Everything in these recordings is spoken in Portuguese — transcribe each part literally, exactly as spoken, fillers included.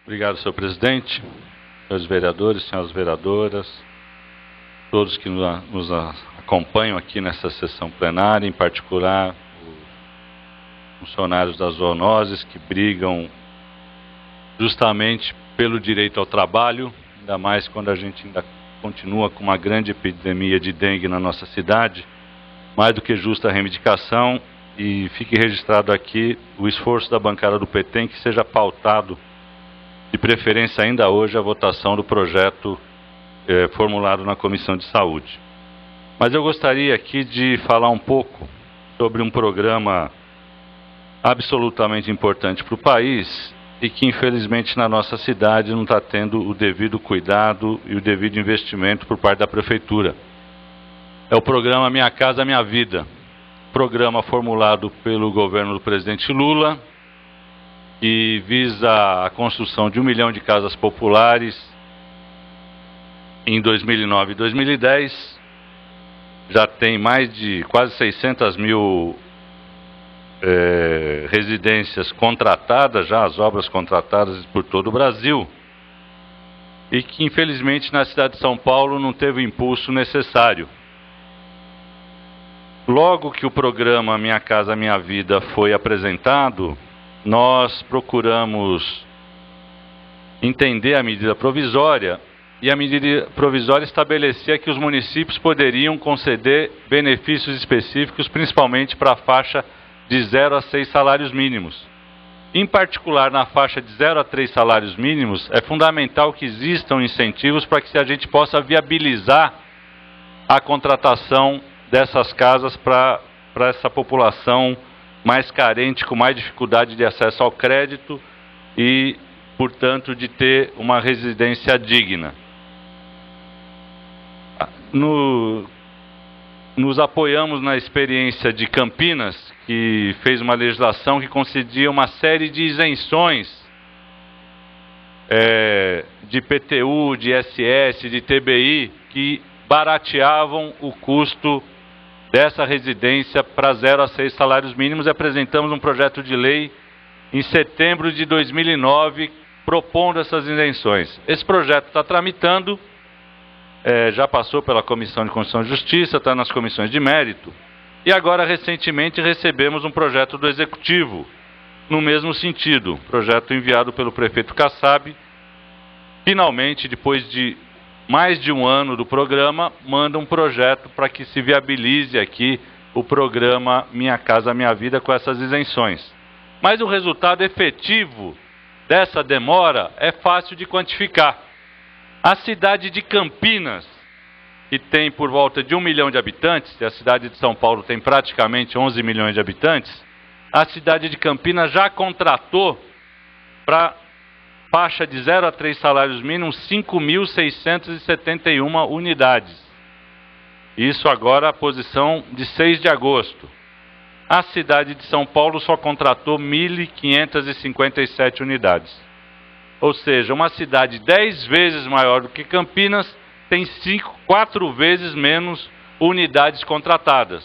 Obrigado, senhor presidente, senhores vereadores, senhoras vereadoras, todos que nos acompanham aqui nessa sessão plenária, em particular os funcionários das zoonoses que brigam justamente pelo direito ao trabalho, ainda mais quando a gente ainda continua com uma grande epidemia de dengue na nossa cidade. Mais do que justa a reivindicação, e fique registrado aqui o esforço da bancada do P T em que seja pautado, de preferência ainda hoje, a votação do projeto eh, formulado na Comissão de Saúde. Mas eu gostaria aqui de falar um pouco sobre um programa absolutamente importante para o país e que, infelizmente, na nossa cidade não está tendo o devido cuidado e o devido investimento por parte da Prefeitura. É o programa Minha Casa Minha Vida, programa formulado pelo governo do presidente Lula, que visa a construção de um milhão de casas populares em dois mil e nove e dois mil e dez. Já tem mais de quase seiscentas mil é, residências contratadas, já as obras contratadas por todo o Brasil, e que infelizmente na cidade de São Paulo não teve o impulso necessário. Logo que o programa Minha Casa Minha Vida foi apresentado, nós procuramos entender a medida provisória, e a medida provisória estabelecia que os municípios poderiam conceder benefícios específicos, principalmente para a faixa de zero a seis salários mínimos. Em particular, na faixa de zero a três salários mínimos, é fundamental que existam incentivos para que a gente possa viabilizar a contratação dessas casas para para essa população mais carente, com mais dificuldade de acesso ao crédito e, portanto, de ter uma residência digna. No, nos apoiamos na experiência de Campinas, que fez uma legislação que concedia uma série de isenções é, de I P T U, de I S S, de T B I, que barateavam o custo dessa residência para zero a seis salários mínimos. E apresentamos um projeto de lei em setembro de dois mil e nove, propondo essas isenções. Esse projeto está tramitando, é, já passou pela Comissão de Constituição e Justiça, está nas comissões de mérito, e agora recentemente recebemos um projeto do Executivo, no mesmo sentido, projeto enviado pelo prefeito Kassab. Finalmente, depois de mais de um ano do programa, manda um projeto para que se viabilize aqui o programa Minha Casa Minha Vida com essas isenções. Mas o resultado efetivo dessa demora é fácil de quantificar. A cidade de Campinas, que tem por volta de um milhão de habitantes, e a cidade de São Paulo tem praticamente onze milhões de habitantes, a cidade de Campinas já contratou para faixa de zero a três salários mínimos, cinco mil seiscentas e setenta e uma unidades. Isso agora a posição de seis de agosto. A cidade de São Paulo só contratou mil quinhentas e cinquenta e sete unidades. Ou seja, uma cidade dez vezes maior do que Campinas tem cinco, quatro vezes menos unidades contratadas.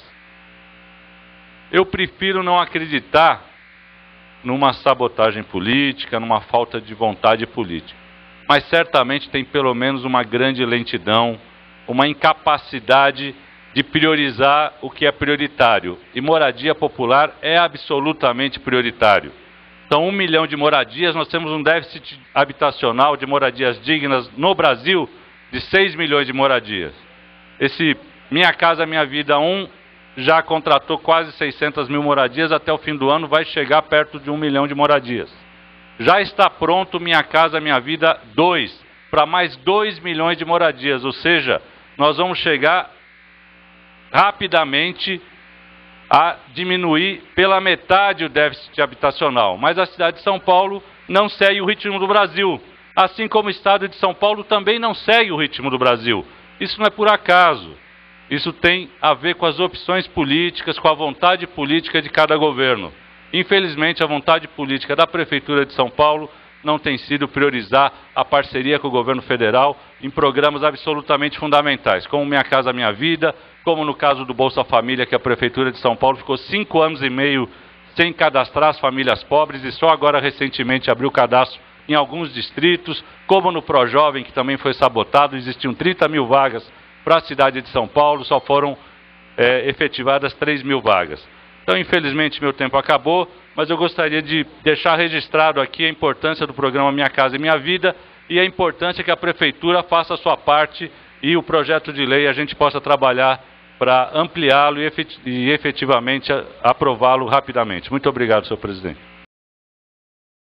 Eu prefiro não acreditar numa sabotagem política, numa falta de vontade política. Mas certamente tem pelo menos uma grande lentidão, uma incapacidade de priorizar o que é prioritário. E moradia popular é absolutamente prioritário. São um milhão de moradias, nós temos um déficit habitacional de moradias dignas no Brasil de seis milhões de moradias. Esse Minha Casa Minha Vida um já contratou quase seiscentas mil moradias, até o fim do ano vai chegar perto de um milhão de moradias. Já está pronto Minha Casa Minha Vida dois, para mais dois milhões de moradias, ou seja, nós vamos chegar rapidamente a diminuir pela metade o déficit habitacional. Mas a cidade de São Paulo não segue o ritmo do Brasil, assim como o estado de São Paulo também não segue o ritmo do Brasil. Isso não é por acaso. Isso tem a ver com as opções políticas, com a vontade política de cada governo. Infelizmente, a vontade política da Prefeitura de São Paulo não tem sido priorizar a parceria com o governo federal em programas absolutamente fundamentais, como Minha Casa Minha Vida, como no caso do Bolsa Família, que a Prefeitura de São Paulo ficou cinco anos e meio sem cadastrar as famílias pobres e só agora recentemente abriu o cadastro em alguns distritos, como no ProJovem, que também foi sabotado, existiam trinta mil vagas para a cidade de São Paulo, só foram é, efetivadas três mil vagas. Então, infelizmente, meu tempo acabou, mas eu gostaria de deixar registrado aqui a importância do programa Minha Casa e Minha Vida e a importância que a Prefeitura faça a sua parte e o projeto de lei a gente possa trabalhar para ampliá-lo e efetivamente aprová-lo rapidamente. Muito obrigado, senhor presidente.